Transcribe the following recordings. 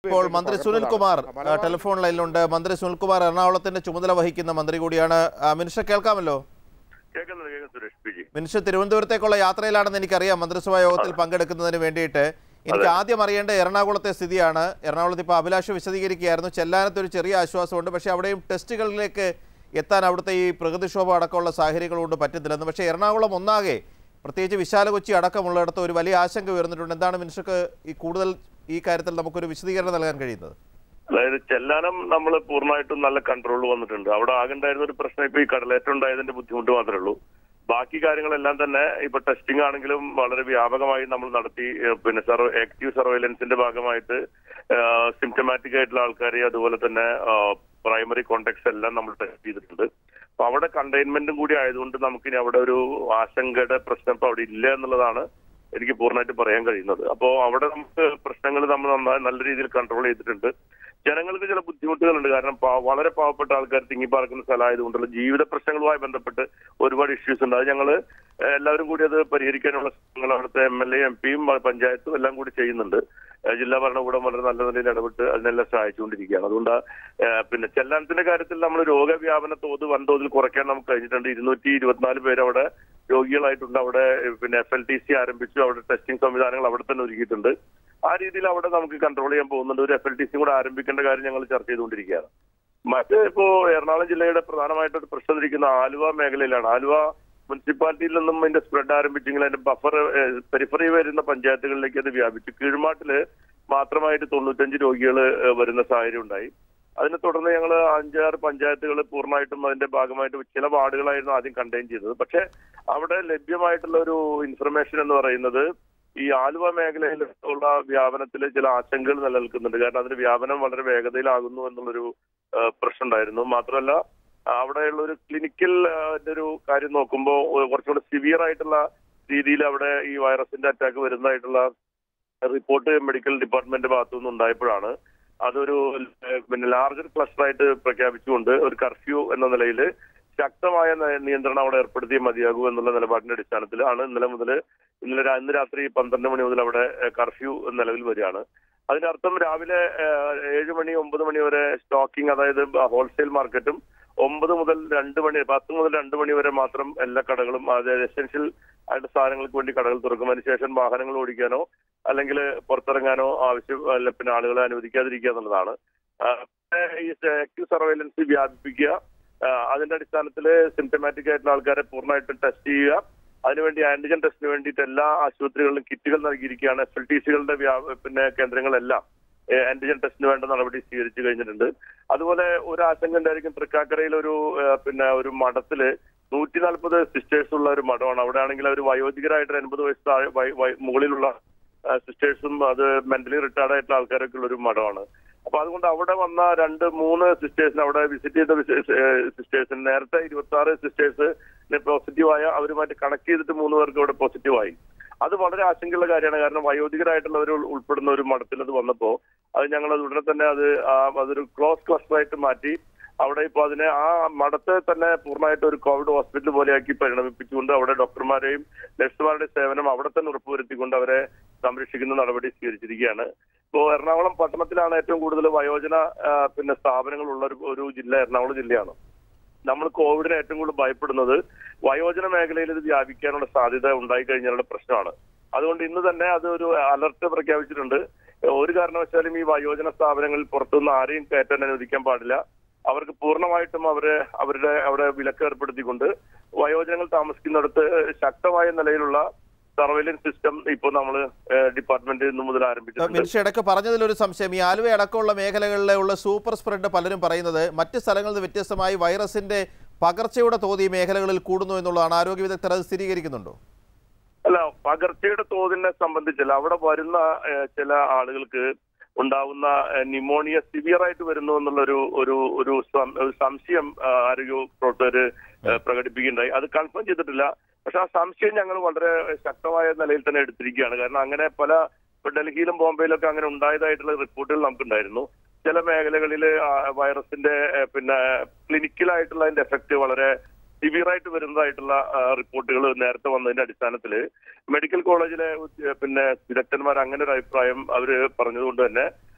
ഇപ്പോൾ മന്ത്രി സുനിൽകുമാർ ടെലിഫോൺ ലൈനിലുണ്ട്. മന്ത്രി സുനിൽകുമാർ എറണാകുളത്തിന്റെ ചുമതല വഹിക്കുന്ന മന്ത്രി കൂടിയാണ്. മിനിസ്റ്റർ കേൾക്കാമല്ലോ? മിനിസ്റ്റർ തിരുവനന്തപുരത്തേക്കുള്ള യാത്രയിലാണെന്ന് എനിക്കറിയാം, മന്ത്രിസഭാ യോഗത്തിൽ പങ്കെടുക്കുന്നതിന് വേണ്ടിയിട്ട്. എനിക്ക് ആദ്യം അറിയേണ്ട എറണാകുളത്തെ സ്ഥിതിയാണ്. എറണാകുളത്ത് ഇപ്പോൾ അഭിലാഷ് വിശദീകരിക്കുകയായിരുന്നു, ചെല്ലാനത്ത് ഒരു ചെറിയ ആശ്വാസമുണ്ട്, പക്ഷേ അവിടെയും ടെസ്റ്റുകളിലേക്ക് എത്താൻ അവിടുത്തെ ഈ പ്രകൃതിക്ഷോഭം അടക്കമുള്ള സാഹചര്യങ്ങൾ കൊണ്ട് പറ്റുന്നില്ലെന്ന്. പക്ഷേ എറണാകുളം ഒന്നാകെ, പ്രത്യേകിച്ച് വിശാല കൊച്ചി അടക്കമുള്ളിടത്ത് ഒരു വലിയ ആശങ്ക ഉയർന്നിട്ടുണ്ട്. എന്താണ് മിനിസ്റ്റർക്ക് ഈ കൂടുതൽ ഈ കാര്യത്തിൽ നമുക്കൊരു വിശദീകരണം നൽകാൻ കഴിയുന്നത്? അതായത് ചെല്ലാനം നമ്മൾ പൂർണ്ണമായിട്ടും നല്ല കൺട്രോൾ വന്നിട്ടുണ്ട്. അവിടെ ആകെണ്ടായിരുന്ന ഒരു പ്രശ്നം ഇപ്പൊ ഈ കടലേറ്റം ഉണ്ടായതിന്റെ ബുദ്ധിമുട്ട് മാത്രമേ ഉള്ളൂ. ബാക്കി കാര്യങ്ങളെല്ലാം തന്നെ ഇപ്പൊ ടെസ്റ്റിംഗ് ആണെങ്കിലും വളരെ വ്യാപകമായി നമ്മൾ നടത്തി. പിന്നെ ആക്റ്റീവ് സർവൈലൻസിന്റെ ഭാഗമായിട്ട് സിംറ്റമാറ്റിക് ആയിട്ടുള്ള ആൾക്കാരെ, അതുപോലെ തന്നെ പ്രൈമറി കോണ്ടാക്ട്സ് എല്ലാം നമ്മൾ ടെസ്റ്റ് ചെയ്തിട്ടുണ്ട്. അപ്പൊ അവിടെ കണ്ടെയ്ൻമെന്റും കൂടി ആയതുകൊണ്ട് നമുക്കിനി അവിടെ ഒരു ആശങ്കയുടെ പ്രശ്നം ഇപ്പൊ അവിടെ ഇല്ല എന്നുള്ളതാണ് എനിക്ക് പൂർണ്ണമായിട്ട് പറയാൻ കഴിയുന്നത്. അപ്പോൾ അവിടെ നമുക്ക് പ്രശ്നങ്ങൾ നമ്മൾ നന്നായി നല്ല രീതിയിൽ കൺട്രോൾ ചെയ്തിട്ടുണ്ട്. ജനങ്ങൾക്ക് ചില ബുദ്ധിമുട്ടുകളുണ്ട്. കാരണം വളരെ പാവപ്പെട്ട ആൾക്കാർ തിങ്ങിപ്പാർക്കുന്ന സ്ഥലമായതുകൊണ്ടുള്ള ജീവിത പ്രശ്നങ്ങളുമായി ബന്ധപ്പെട്ട് ഒരുപാട് ഇഷ്യൂസ് ഉണ്ട്. അത് ഞങ്ങൾ എല്ലാവരും കൂടി അത് പരിഹരിക്കാനുള്ള ശ്രമങ്ങൾ അവിടുത്തെ MLA, MP പഞ്ചായത്തും എല്ലാം കൂടി ചെയ്യുന്നുണ്ട്. ജില്ലാ ഭരണകൂടം വളരെ നല്ല നിലയിൽ ഇടപെട്ട് അതിനെല്ലാം സഹായിച്ചുകൊണ്ടിരിക്കുകയാണ്. അതുകൊണ്ട് പിന്നെ ചെല്ലാനത്തിന്റെ കാര്യത്തിൽ നമ്മൾ രോഗവ്യാപന തോത് വൻതോതിൽ കുറയ്ക്കാൻ നമുക്ക് കഴിഞ്ഞിട്ടുണ്ട്. 224 പേര് അവിടെ രോഗികളായിട്ടുണ്ട്. അവിടെ പിന്നെ FLTC ആരംഭിച്ചു. അവിടെ ടെസ്റ്റിംഗ് സംവിധാനങ്ങൾ അവിടെ തന്നെ ഒരുക്കിയിട്ടുണ്ട്. ആ രീതിയിൽ അവിടെ നമുക്ക് കൺട്രോൾ ചെയ്യാൻ പോകുന്നുണ്ട്. ഒരു FLTC കൂടെ ആരംഭിക്കേണ്ട കാര്യം ഞങ്ങൾ ചർച്ച ചെയ്തുകൊണ്ടിരിക്കുകയാണ്. മറ്റ് ഇപ്പോ എറണാകുളം ജില്ലയുടെ പ്രധാനമായിട്ട് ഒരു പ്രശ്നം ഇരിക്കുന്ന ആലുവ മേഖലയിലാണ്. ആലുവ മുനിസിപ്പാലിറ്റിയിൽ നിന്നും അതിന്റെ സ്പ്രെഡ് ആരംഭിച്ചെങ്കിൽ അതിന്റെ ബഫർ പെരിഫറി വരുന്ന പഞ്ചായത്തുകളിലേക്ക് അത് വ്യാപിച്ചു. കീഴ്മാട്ടില് മാത്രമായിട്ട് 95 രോഗികൾ വരുന്ന സാഹചര്യം ഉണ്ടായി. അതിനെ തുടർന്ന് ഞങ്ങൾ 5-6 പഞ്ചായത്തുകൾ പൂർണ്ണമായിട്ടും അതിന്റെ ഭാഗമായിട്ട് ചില വാർഡുകളായിരുന്നു ആദ്യം കണ്ടെയ്ൻ ചെയ്തത്. പക്ഷെ അവിടെ ലഭ്യമായിട്ടുള്ള ഒരു ഇൻഫർമേഷൻ എന്ന് പറയുന്നത് ഈ ആലുവ മേഖലയിൽ ഉള്ള വ്യാപനത്തിൽ ചില ആശങ്കകൾ നിലനിൽക്കുന്നുണ്ട്. കാരണം അതിന്റെ വ്യാപനം വളരെ വേഗതയിലാകുന്നു എന്നുള്ളൊരു പ്രശ്നം ഉണ്ടായിരുന്നു. മാത്രമല്ല അവിടെയുള്ള ഒരു ക്ലിനിക്കൽ ഒരു കാര്യം നോക്കുമ്പോൾ കുറച്ചുകൂടെ സിവിയർ ആയിട്ടുള്ള രീതിയിൽ അവിടെ ഈ വൈറസിന്റെ അറ്റാക്ക് വരുന്നതായിട്ടുള്ള റിപ്പോർട്ട് മെഡിക്കൽ ഡിപ്പാർട്ട്മെന്റ് ഭാഗത്തുനിന്ന് ഉണ്ടായപ്പോഴാണ് അതൊരു പിന്നെ ലാർജർ ക്ലസ്റ്റർ ആയിട്ട് പ്രഖ്യാപിച്ചുകൊണ്ട് ഒരു കർഫ്യൂ എന്ന നിലയിൽ ശക്തമായ നിയന്ത്രണം അവിടെ ഏർപ്പെടുത്തിയേ മതിയാകൂ എന്നുള്ള നിലപാടിന്റെ അടിസ്ഥാനത്തിലാണ് ഇന്ന് രാത്രി 12 മണി മുതൽ അവിടെ കർഫ്യൂ നിലവിൽ വരികയാണ്. അതിനർത്ഥം രാവിലെ 7 മണി 9 മണി വരെ സ്റ്റോക്കിംഗ്, അതായത് ഹോൾസെയിൽ മാർക്കറ്റും 10 മുതൽ 2 മണി വരെ മാത്രം എല്ലാ കടകളും, അതായത് എസെൻഷ്യൽ ആയിട്ട് സാധനങ്ങൾക്ക് വേണ്ടി കടകൾ തുറക്കും. അതിനുശേഷം വാഹനങ്ങൾ ഓടിക്കാനോ അല്ലെങ്കിൽ പുറത്തിറങ്ങാനോ ആവശ്യം പിന്നെ ആളുകളെ അനുവദിക്കാതിരിക്കുക എന്നുള്ളതാണ്. ഈ ആക്റ്റീവ് സർവൈലൻസ് വ്യാപിപ്പിക്കുക, അതിന്റെ അടിസ്ഥാനത്തിൽ സിംറ്റമാറ്റിക് ആയിട്ടുള്ള ആൾക്കാരെ പൂർണ്ണമായിട്ടും ടെസ്റ്റ് ചെയ്യുക. അതിനുവേണ്ടി ആന്റിജൻ ടെസ്റ്റിന് വേണ്ടിയിട്ട് എല്ലാ ആശുപത്രികളിലും കിറ്റുകൾ നൽകിയിരിക്കുകയാണ്. FLTCകളുടെ പിന്നെ കേന്ദ്രങ്ങളെല്ലാം ആന്റിജൻ ടെസ്റ്റിന് വേണ്ട നടപടി സ്വീകരിച്ചു കഴിഞ്ഞിട്ടുണ്ട്. അതുപോലെ ഒരു ആശങ്ക ഉണ്ടായിരിക്കും, തൃക്കാക്കരയിൽ ഒരു മഠത്തില് 140 സിസ്റ്റേഴ്സ് ഉള്ള ഒരു മഠമാണ്. അവിടെ ആണെങ്കിൽ അവർ വയോധികരായിട്ട് 80 വയസ്സ് മുകളിലുള്ള സിസ്റ്റേഴ്സും അത് മെന്റലി റിട്ടയർഡ് ആയിട്ടുള്ള ആൾക്കാരൊക്കെ ഉള്ള ഒരു മഠമാണ്. അപ്പൊ അതുകൊണ്ട് അവിടെ വന്ന 2-3 സിസ്റ്റേഴ്സിന് അവിടെ വിസിറ്റ് ചെയ്ത സിസ്റ്റേഴ്സിന് നേരത്തെ 26 സിസ്റ്റേഴ്സ് പോസിറ്റീവായ അവരുമായിട്ട് കണക്ട് ചെയ്തിട്ട് 3 പേർക്ക് അവിടെ പോസിറ്റീവായി. അത് വളരെ ആശങ്കയുള്ള കാര്യമാണ്. കാരണം വയോധികരായിട്ടുള്ളവർ ഉൾപ്പെടുന്ന ഒരു മഠത്തിൽ അത് വന്നപ്പോൾ അത് ഞങ്ങൾ ഉടനെ തന്നെ അതൊരു ക്ലോസ് ക്ലസ്റ്റർ ആയിട്ട് മാറ്റി അവിടെ ഇപ്പോൾ അതിനെ ആ മഠത്തെ തന്നെ പൂർണ്ണമായിട്ട് ഒരു കോവിഡ് ഹോസ്പിറ്റൽ പോലെയാക്കി പരിണമിപ്പിച്ചുകൊണ്ട് അവിടെ ഡോക്ടർമാരെയും നഴ്സുമാരുടെയും സേവനം അവിടെ തന്നെ ഉറപ്പുവരുത്തിക്കൊണ്ട് അവരെ സംരക്ഷിക്കുന്ന നടപടി സ്വീകരിച്ചിരിക്കുകയാണ്. ഇപ്പോൾ എറണാകുളം പട്ടണത്തിലാണ് ഏറ്റവും കൂടുതൽ വയോജന സ്ഥാപനങ്ങൾ ഉള്ള ഒരു ജില്ല എറണാകുളം ജില്ലയാണ്. നമ്മൾ കോവിഡിനെ ഏറ്റവും കൂടുതൽ ഭയപ്പെടുന്നത് വയോജന മേഖലയിൽ ഇത് വ്യാപിക്കാനുള്ള സാധ്യത ഉണ്ടായിക്കഴിഞ്ഞാലുള്ള പ്രശ്നമാണ്. അതുകൊണ്ട് ഇന്ന് തന്നെ അത് ഒരു അലർട്ട് പ്രഖ്യാപിച്ചിട്ടുണ്ട്. ഒരു കാരണവശാലും ഈ വയോജന സ്ഥാപനങ്ങളിൽ പുറത്തുനിന്ന് ആരെയും കയറ്റാൻ അനുവദിക്കാൻ പാടില്ല. അവർക്ക് പൂർണ്ണമായിട്ടും അവരുടെ അവിടെ വിലക്ക് ഏർപ്പെടുത്തിക്കൊണ്ട് വയോജനങ്ങൾ താമസിക്കുന്നിടത്ത് ശക്തമായ നിലയിലുള്ള സർവൈലൻസ് സിസ്റ്റം ഇപ്പോൾ നമ്മൾ ഡിപ്പാർട്ട്മെന്റ് ഇന്ന് മുതൽ ആരംഭിച്ചിട്ടുണ്ട്. മിനിസ്റ്റർ ഇടയ്ക്ക് പറഞ്ഞതിലൊരു സംശയം, ഈ ആലുവ അടക്കമുള്ള മേഖലകളിലുള്ള സൂപ്പർ സ്പ്രെഡ് പലരും പറയുന്നത് മറ്റ് സ്ഥലങ്ങളിൽ നിന്ന് വ്യത്യസ്തമായി വൈറസിന്റെ പകർച്ചയുടെ തോത് ഈ മേഖലകളിൽ കൂടുന്നു എന്നുള്ളതാണ്. ആരോഗ്യ വിദഗ്ധർ അത് സ്ഥിരീകരിക്കുന്നുണ്ടോ? അല്ല, പകർച്ചയുടെ തോതിനെ സംബന്ധിച്ചല്ല, അവിടെ വരുന്ന ചില ആളുകൾക്ക് ഉണ്ടാവുന്ന ന്യൂമോണിയ സിവിയർ ആയിട്ട് വരുന്നു എന്നുള്ള ഒരു സംശയം ആരോഗ്യ പ്രവർത്തകര് പ്രകടിപ്പിക്കുകയുണ്ടായി. അത് കൺഫേം ചെയ്തിട്ടില്ല. പക്ഷെ ആ സംശയം ഞങ്ങൾ വളരെ ശക്തമായ നിലയിൽ തന്നെ എടുത്തിരിക്കുകയാണ്. കാരണം അങ്ങനെ ഡൽഹിയിലും ബോംബെയിലൊക്കെ അങ്ങനെ ഉണ്ടായതായിട്ടുള്ള റിപ്പോർട്ടുകൾ നമുക്കുണ്ടായിരുന്നു. ചില മേഖലകളിൽ വൈറസിന്റെ ക്ലിനിക്കലായിട്ടുള്ള അതിന്റെ എഫക്ട് വളരെ സിവിയർ ആയിട്ട് വരുന്നതായിട്ടുള്ള റിപ്പോർട്ടുകൾ നേരത്തെ വന്നതിന്റെ അടിസ്ഥാനത്തിൽ മെഡിക്കൽ കോളേജിലെ വിദഗ്ധന്മാർ അങ്ങനെ ഒരു അഭിപ്രായം അവർ പറഞ്ഞതുകൊണ്ട് തന്നെ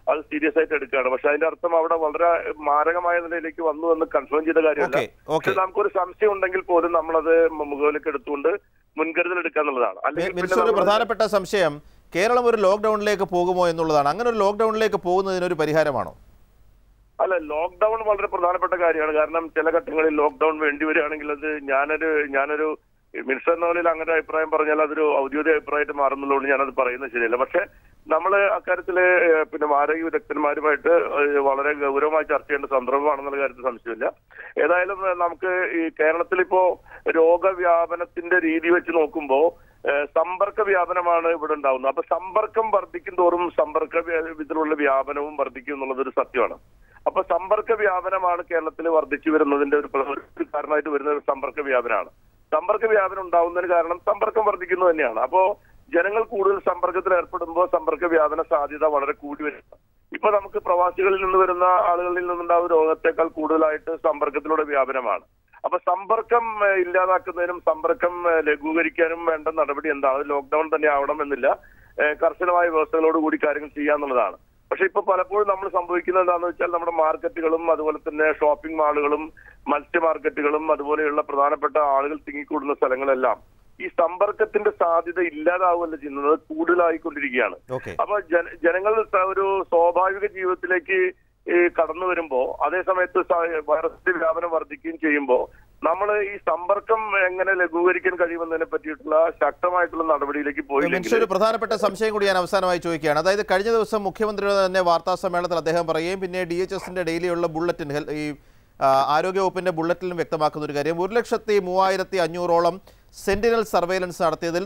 അത് സീരിയസ് ആയിട്ട് എടുക്കുകയാണ്. പക്ഷെ അതിന്റെ അർത്ഥം അവിടെ വളരെ മാരകമായ നിലയിലേക്ക് വന്നു എന്ന് കൺഫേം ചെയ്ത കാര്യമല്ല. പക്ഷെ നമുക്കൊരു സംശയം ഉണ്ടെങ്കിൽ പോലും നമ്മളത് മുഖവിലേക്ക് എടുത്തുകൊണ്ട് മുൻകരുതൽ എടുക്കുക എന്നുള്ളതാണ്. അല്ലെങ്കിൽ ഒരു പ്രധാനപ്പെട്ട സംശയം കേരളം ഒരു ലോക്ക്ഡൌണിലേക്ക് പോകുമോ എന്നുള്ളതാണ്. അങ്ങനെ ഒരു ലോക്ക്ഡൌണിലേക്ക് പോകുന്നതിനൊരു പരിഹാരമാണോ? അല്ല, ലോക്ക്ഡൌൺ വളരെ പ്രധാനപ്പെട്ട കാര്യമാണ്. കാരണം ചില ഘട്ടങ്ങളിൽ ലോക്ക്ഡൌൺ വേണ്ടി വരികയാണെങ്കിൽ അത് ഞാനൊരു മിനിസ്റ്റർ എന്ന നിലയിൽ അങ്ങനെ അഭിപ്രായം പറഞ്ഞാൽ അതൊരു ഔദ്യോഗിക അഭിപ്രായമായിട്ട് മാറുന്നുള്ളതുകൊണ്ട് ഞാനത് പറയുന്നത് ശരിയല്ല. പക്ഷെ നമ്മൾ അക്കാര്യത്തില് ആരോഗ്യ വിദഗ്ധന്മാരുമായിട്ട് വളരെ ഗൗരവമായി ചർച്ച ചെയ്യേണ്ട സന്ദർഭമാണെന്നുള്ള കാര്യത്തിൽ സംശയമില്ല. ഏതായാലും നമുക്ക് ഈ കേരളത്തിൽ ഇപ്പോ രോഗവ്യാപനത്തിന്റെ രീതി വെച്ച് നോക്കുമ്പോൾ സമ്പർക്ക വ്യാപനമാണ് ഇവിടെ ഉണ്ടാവുന്നത്. അപ്പൊ സമ്പർക്കം വർദ്ധിക്കും തോറും ഇതിലുള്ള വ്യാപനവും വർദ്ധിക്കും എന്നുള്ളത് ഒരു സത്യമാണ്. അപ്പൊ സമ്പർക്ക വ്യാപനമാണ് കേരളത്തിൽ വർദ്ധിച്ചു വരുന്നതിന്റെ ഒരു കാരണമായിട്ട് വരുന്ന സമ്പർക്ക വ്യാപനമാണ്. സമ്പർക്ക വ്യാപനം ഉണ്ടാവുന്നതിന് കാരണം സമ്പർക്കം വർദ്ധിക്കുന്നത് തന്നെയാണ്. അപ്പോ ജനങ്ങൾ കൂടുതൽ സമ്പർക്കത്തിൽ ഏർപ്പെടുമ്പോൾ സമ്പർക്ക വ്യാപന സാധ്യത വളരെ കൂടി വരുന്നു. ഇപ്പൊ നമുക്ക് പ്രവാസികളിൽ നിന്ന് വരുന്ന ആളുകളിൽ നിന്നുണ്ടാവുന്ന രോഗത്തെക്കാൾ കൂടുതലായിട്ട് സമ്പർക്കത്തിലൂടെ വ്യാപനമാണ്. അപ്പൊ സമ്പർക്കം ഇല്ലാതാക്കുന്നതിനും സമ്പർക്കം ലഘൂകരിക്കാനും വേണ്ട നടപടി എന്താണ്? ലോക്ക്ഡൌൺ തന്നെ ആവണം എന്നില്ല, കർശനമായ വ്യവസ്ഥകളോടുകൂടി കാര്യങ്ങൾ ചെയ്യാന്നുള്ളതാണ്. പക്ഷെ ഇപ്പൊ പലപ്പോഴും നമ്മൾ സംഭവിക്കുന്നത് എന്താണെന്ന് വെച്ചാൽ നമ്മുടെ മാർക്കറ്റുകളും അതുപോലെ തന്നെ ഷോപ്പിംഗ് മാളുകളും മത്സ്യ മാർക്കറ്റുകളും അതുപോലെയുള്ള പ്രധാനപ്പെട്ട ആളുകൾ തിങ്ങിക്കൂടുന്ന സ്ഥലങ്ങളെല്ലാം ഈ സമ്പർക്കത്തിന്റെ സാധ്യത ഇല്ലാതാവുകയല്ല ചെയ്യുന്നത്, കൂടുതലായിക്കൊണ്ടിരിക്കുകയാണ്. അപ്പൊ ജനങ്ങൾ ഒരു സ്വാഭാവിക ജീവിതത്തിലേക്ക് കടന്നു വരുമ്പോ അതേസമയത്ത് വൈറസിന്റെ വ്യാപനം വർദ്ധിക്കുകയും ചെയ്യുമ്പോൾ നമ്മൾ ഈ സമ്പർക്കം എങ്ങനെ ലഘൂകരിക്കാൻ കഴിയുമെന്നതിനെ പറ്റിയിട്ടുള്ള ശക്തമായിട്ടുള്ള നടപടിയിലേക്ക് പോയില്ലെങ്കിൽ ഒരു പ്രധാനപ്പെട്ട സംശയം കൂടി ഞാൻ അവസാനമായി ചോദിക്കുകയാണ്. അതായത് കഴിഞ്ഞ ദിവസം മുഖ്യമന്ത്രിയുടെ തന്നെ വാർത്താ സമ്മേളനത്തിൽ അദ്ദേഹം പറയുകയും പിന്നെ DHSന്റെ ഡെയിലിയുള്ള ബുള്ളറ്റിൻ ഈ ആരോഗ്യവകുപ്പിന്റെ ബുള്ളറ്റിലും വ്യക്തമാക്കുന്ന ഒരു കാര്യം 1,35,500ഓളം സെന്റിനൽ സർവൈലൻസ് നടത്തിയതിൽ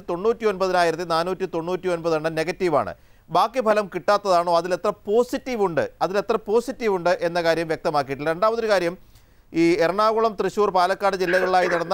99,499 എണ്ണം നെഗറ്റീവാണ്. ബാക്കി ഫലം കിട്ടാത്തതാണോ? അതിലെത്ര പോസിറ്റീവ് ഉണ്ട് എന്ന കാര്യം വ്യക്തമാക്കിയിട്ടില്ല. രണ്ടാമതൊരു കാര്യം, ഈ എറണാകുളം, തൃശ്ശൂർ, പാലക്കാട് ജില്ലകളിലായി നടന്ന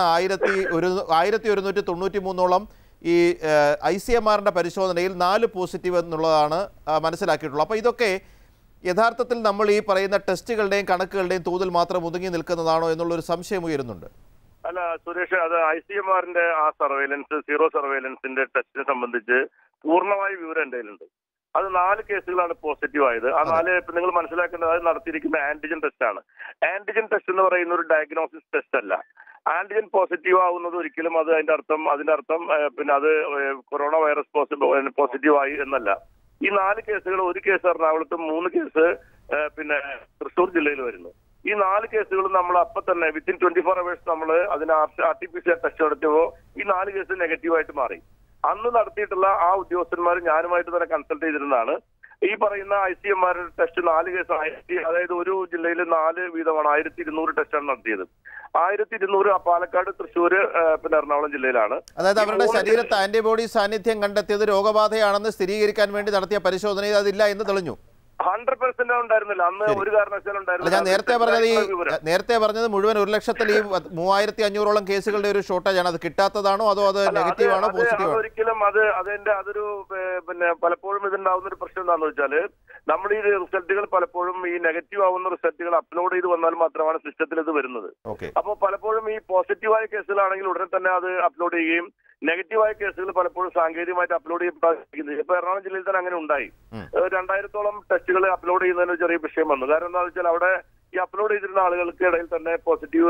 1193ഓളം ഈ ICMRന്റെ പരിശോധനയിൽ 4 പോസിറ്റീവ് എന്നുള്ളതാണ് മനസ്സിലാക്കിയിട്ടുള്ളത്. അപ്പോൾ ഇതൊക്കെ യഥാർത്ഥത്തിൽ നമ്മൾ ഈ പറയുന്ന ടെസ്റ്റുകളുടെയും കണക്കുകളുടെയും തോതിൽ മാത്രം ഒതുങ്ങി നിൽക്കുന്നതാണോ എന്നുള്ളൊരു സംശയം ഉയരുന്നുണ്ട്. അല്ല സുരേഷ്, അത് ICMRന്റെ ആ സർവൈലൻസ്, സീറോ സർവൈലൻസിന്റെ ടെസ്റ്റിനെ സംബന്ധിച്ച് പൂർണ്ണമായ വിവരം എൻ്റെ കയ്യിലുണ്ട്. അത് 4 കേസുകളാണ് പോസിറ്റീവ് ആയത്. ആ 4 നിങ്ങൾ മനസ്സിലാക്കേണ്ടത് അത് നടത്തിയിരിക്കുന്ന ആന്റിജൻ ടെസ്റ്റ് ആണ്. ആന്റിജൻ ടെസ്റ്റ് എന്ന് പറയുന്ന ഒരു ഡയഗ്നോസിസ് ടെസ്റ്റ് അല്ല. ആന്റിജൻ പോസിറ്റീവ് ആവുന്നത് ഒരിക്കലും അതിന്റെ അർത്ഥം അത് കൊറോണ വൈറസ് പോസിറ്റീവ് ആയി എന്നല്ല. ഈ 4 കേസുകൾ, ഒരു കേസ് എറണാകുളത്തും 3 കേസ് തൃശ്ശൂർ ജില്ലയിൽ വരുന്നു. ഈ 4 കേസുകളും നമ്മൾ അപ്പൊ തന്നെ വിത്തിൻ 24 hours നമ്മൾ അതിന് RT-PCR ടെസ്റ്റ് നടത്തിയപ്പോൾ ഈ 4 കേസ് നെഗറ്റീവായിട്ട് മാറി. അന്ന് നടത്തിയിട്ടുള്ള ആ ഉദ്യോഗസ്ഥന്മാർ ഞാനുമായിട്ട് തന്നെ കൺസൾട്ട് ചെയ്തിരുന്നതാണ്. ഈ പറയുന്ന ICMR ടെസ്റ്റ് 4 കേസ് അതായത് ഒരു ജില്ലയിൽ 4 വീതമാണ് 1200 ടെസ്റ്റാണ് നടത്തിയത്. 1200 പാലക്കാട്, തൃശ്ശൂർ, എറണാകുളം ജില്ലയിലാണ്. അതായത് അവരുടെ ശരീരത്ത് ആന്റിബോഡി സാന്നിധ്യം കണ്ടെത്തിയത് രോഗബാധയാണെന്ന് സ്ഥിരീകരിക്കാൻ വേണ്ടി നടത്തിയ പരിശോധനയിൽ അതില്ല എന്ന് തെളിഞ്ഞു. 100% ഉണ്ടായിരുന്നില്ല അന്ന്, ഒരു കാരണവശാലും ഉണ്ടായിരുന്നില്ല. ഞാൻ നേരത്തെ പറഞ്ഞത് മുഴുവൻ 1,00,000 ഈ 3,500ഓളം കേസുകളുടെ ഒരു ഷോർട്ടേജ് ആണ്. അത് കിട്ടാത്തതാണോ അതോ അത് നെഗറ്റീവ് ആണോ പോസിറ്റീവ് ആണോ? ഒരിക്കലും അതൊരു പലപ്പോഴും ഇതുണ്ടാവുന്ന ഒരു പ്രശ്നം എന്താണെന്ന് വെച്ചാല് നമ്മൾ ഈ റിസൾട്ടുകൾ പലപ്പോഴും ഈ നെഗറ്റീവ് ആവുന്ന റിസൾട്ടുകൾ അപ്ലോഡ് ചെയ്ത് വന്നാൽ മാത്രമാണ് സിസ്റ്റത്തിൽ ഇത് വരുന്നത്. അപ്പോൾ പലപ്പോഴും ഈ പോസിറ്റീവായ കേസുകളാണെങ്കിൽ ഉടനെ തന്നെ അത് അപ്ലോഡ് ചെയ്യുകയും നെഗറ്റീവായ കേസുകൾ പലപ്പോഴും സാങ്കേതികമായിട്ട് അപ്ലോഡ് ചെയ്യപ്പെടാതിരിക്കുന്നത്. ഇപ്പൊ എറണാകുളം ജില്ലയിൽ തന്നെ അങ്ങനെ ഉണ്ടായി. 2000ഓളം ടെസ്റ്റുകൾ അപ്ലോഡ് ചെയ്യുന്നതിന് ചെറിയ വിഷയം വന്നു. കാരണം എന്താണെന്ന് വെച്ചാൽ അവിടെ ഈ അപ്ലോഡ് ചെയ്തിരുന്ന ആളുകൾക്ക് ഇടയിൽ തന്നെ പോസിറ്റീവ്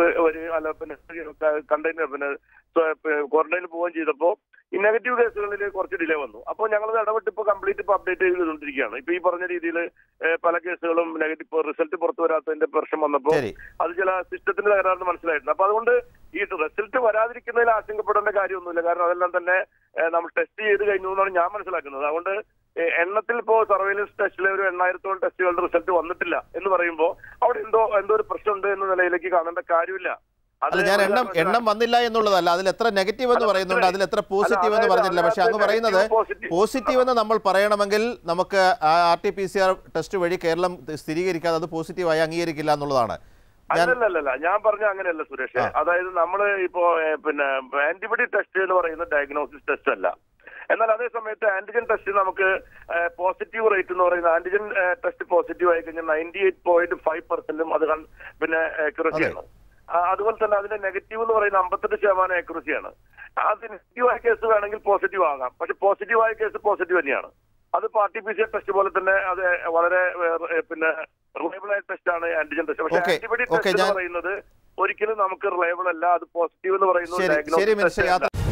ക്വാറന്റൈനിൽ പോവുകയും ചെയ്തപ്പോൾ ഈ നെഗറ്റീവ് കേസുകളിൽ കുറച്ച് ഡിലേ വന്നു. അപ്പോൾ ഞങ്ങളത് ഇടപെട്ട് ഇപ്പോൾ കംപ്ലീറ്റ് അപ്ഡേറ്റ് ചെയ്തുകൊണ്ടിരിക്കുകയാണ്. ഇപ്പൊ ഈ പറഞ്ഞ രീതിയിൽ പല കേസുകളും നെഗറ്റീവ് റിസൾട്ട് പുറത്തു വരാത്തതിന്റെ പ്രശ്നം വന്നപ്പോൾ അത് ചില സിസ്റ്റത്തിന്റെ തകരാറെന്ന് മനസ്സിലായിരുന്നു. അപ്പൊ അതുകൊണ്ട് ഈ റിസൾട്ട് വരാതിരിക്കുന്നതിൽ ആശങ്കപ്പെടേണ്ട കാര്യമൊന്നുമില്ല. കാരണം അതെല്ലാം തന്നെ നമ്മൾ ടെസ്റ്റ് ചെയ്ത് കഴിഞ്ഞു എന്നാണ് ഞാൻ മനസ്സിലാക്കുന്നത്. അതുകൊണ്ട് എണ്ണത്തിൽ ഇപ്പോൾ സർവൈലൻസ് ടെസ്റ്റിലെ ഒരു 8,000ഓളം ടെസ്റ്റുകളുടെ റിസൾട്ട് വന്നിട്ടില്ല എന്ന് പറയുമ്പോൾ അവിടെ എന്തോ ഒരു പ്രശ്നമുണ്ട് എന്ന നിലയിലേക്ക് കാണേണ്ട കാര്യമില്ല. ഞാൻ എണ്ണം വന്നില്ല എന്നുള്ളതല്ല, അതിൽ എത്ര നെഗറ്റീവ് എന്ന് പറയുന്നുണ്ട്, അതിൽ എത്ര പോസിറ്റീവ് എന്ന് പറഞ്ഞില്ല. പക്ഷെ അങ്ങ് പറയുന്നത് പോസിറ്റീവ് എന്ന് നമ്മൾ പറയണമെങ്കിൽ നമുക്ക് RT-PCR ടെസ്റ്റ് വഴി കേരളം സ്ഥിരീകരിക്കാതെ അത് പോസിറ്റീവായി അംഗീകരിക്കില്ല എന്നുള്ളതാണ്. അല്ലല്ല, ഞാൻ പറഞ്ഞ അങ്ങനെയല്ല സുരേഷ്. അതായത് നമ്മള് ഇപ്പോ ആന്റിബോഡി ടെസ്റ്റ് എന്ന് പറയുന്ന ഡയഗ്നോസിസ് ടെസ്റ്റ് അല്ല. എന്നാൽ അതേ സമയത്ത് ആന്റിജൻ ടെസ്റ്റ് നമുക്ക് പോസിറ്റീവ് റേറ്റ് എന്ന് പറയുന്ന ആന്റിജൻ ടെസ്റ്റ് പോസിറ്റീവ് ആയി കഴിഞ്ഞാൽ 98.5% അത് അക്യുറസിയാണ്. അതുപോലെ തന്നെ അതിന്റെ നെഗറ്റീവ് എന്ന് പറയുന്ന 58% അക്യുറസിയാണ്. അത് നെഗറ്റീവായ കേസ് വേണമെങ്കിൽ പോസിറ്റീവ് ആകാം, പക്ഷെ പോസിറ്റീവായ കേസ് പോസിറ്റീവ് തന്നെയാണ്. അത് RT-PCR ടെസ്റ്റ് പോലെ തന്നെ അത് വളരെ പിന്നെ റിലയബിൾ ആയ ടെസ്റ്റ് ആണ് ആന്റിജൻ ടെസ്റ്റ്. പക്ഷേ ആന്റിബോഡി ടെസ്റ്റ് എന്ന് പറയുന്നത് ഒരിക്കലും നമുക്ക് റിലയബിൾ അല്ല. അത് പോസിറ്റീവ് എന്ന് പറയുന്നത്